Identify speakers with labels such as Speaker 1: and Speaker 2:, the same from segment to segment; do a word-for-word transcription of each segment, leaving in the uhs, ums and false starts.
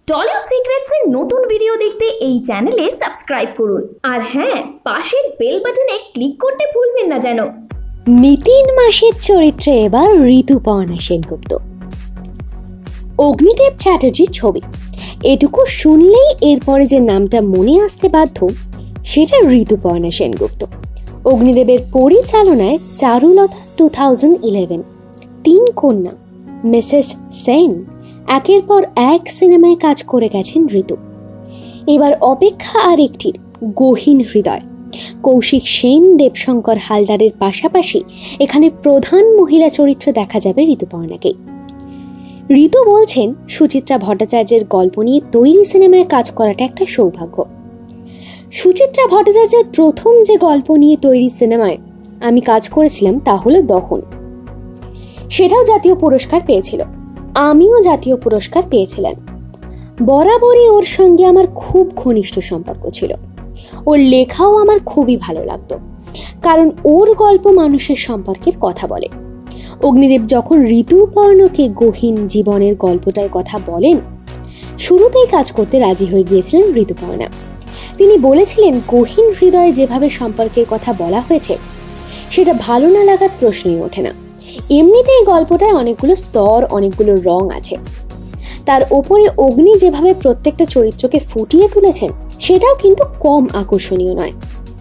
Speaker 1: Tollywood secrets এর নতুন video দেখতে এই চ্যানেলে সাবস্ক্রাইব করুন আর হ্যাঁ পাশের বেল বাটনে ক্লিক করতে ভুলবেন না যেন।
Speaker 2: মিতিন মাসির চরিত্রে এবার ঋতুপর্ণা সেনগুপ্ত। অগ্নিদেব চ্যাটার্জির ছবি, এটুকু শুনলেই এরপরে যে নামটা মনে আসতে বাধ্য সেটা ঋতুপর্ণা সেনগুপ্ত। অগ্নিদেবের পরিচালনায় চারুলতা টু থাউজেন্ড ইলেভেন তিন কন্যা মিসেস সেন একের পর এক সিনেমায় কাজ করে গেছেন ঋতু। এবার অপেক্ষা আর একটির, গহীন হৃদয়। কৌশিক সেন, দেবশঙ্কর হালদারের পাশাপাশি এখানে প্রধান মহিলা চরিত্রে দেখা যাবে ঋতুপর্ণাকে। ঋতু বলছেন, সুচিত্রা ভট্টাচার্যের গল্প নিয়ে তৈরি সিনেমায় কাজ করাটা একটা সৌভাগ্য। সুচিত্রা ভট্টাচার্যের প্রথম যে গল্প নিয়ে তৈরি সিনেমায় আমি কাজ করেছিলাম তা হলো দহন। সেটাও জাতীয় পুরস্কার পেয়েছিল, আমিও জাতীয় পুরস্কার পেয়েছিলাম। বরাবরই ওর সঙ্গে আমার খুব ঘনিষ্ঠ সম্পর্ক ছিল। ওর লেখাও আমার খুবই ভালো লাগতো, কারণ ওর গল্প মানুষের সম্পর্কের কথা বলে। অগ্নিদেব যখন ঋতুপর্ণকে গহীন জীবনের গল্পটার কথা বলেন, শুরুতেই কাজ করতে রাজি হয়ে গিয়েছিলেন ঋতুপর্ণা। তিনি বলেছিলেন, গহীন হৃদয়ে যেভাবে সম্পর্কের কথা বলা হয়েছে সেটা ভালো না লাগার প্রশ্নই ওঠে না। এমনিতেই গল্পটায় অনেকগুলো স্তর, অনেকগুলো রং আছে। তার ওপরে অগ্নি যেভাবে প্রত্যেকটা চরিত্রকে ফুটিয়ে তুলেছেন সেটাও কিন্তু কম আকর্ষণীয় নয়।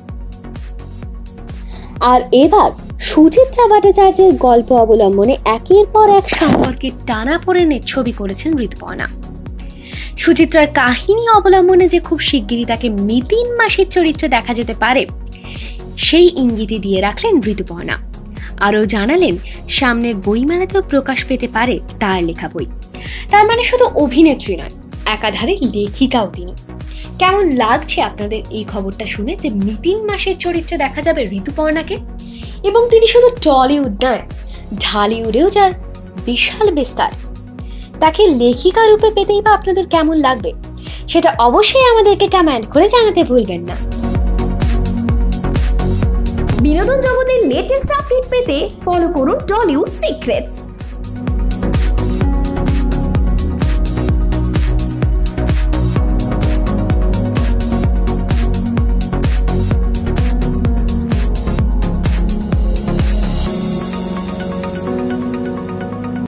Speaker 2: আর এবার সুচিত্রা ভট্টাচার্যের গল্প অবলম্বনে একের পর এক সম্পর্কের টানাপোড়েনের ছবি করেছেন ঋতুপর্ণা। সুচিত্রার কাহিনী অবলম্বনে যে খুব শিগগিরই তাকে মিতিন মাসির চরিত্রে দেখা যেতে পারে সেই ইঙ্গিতই দিয়ে রাখলেন ঋতুপর্ণা। আরও জানালেন, সামনের বইমেলাতেও প্রকাশ পেতে পারে তার লেখা বই। তার মানে শুধু অভিনেত্রী নয়, একাধারে লেখিকাও তিনি। কেমন লাগছে আপনাদের এই খবরটা শুনে যে মিতিন মাসের চরিত্রে দেখা যাবে ঋতুপর্ণাকে? এবং তিনি শুধু টলিউড নয়, ঢালিউডেও যার বিশাল বিস্তার, তাকে লেখিকা রূপে পেতেই বা আপনাদের কেমন লাগবে সেটা অবশ্যই আমাদেরকে কমেন্ট করে জানাতে ভুলবেন না।
Speaker 1: বিনোদন জগতের লেটেস্ট আপডেট পেতে ফলো করুন টলিউড সিক্রেটস।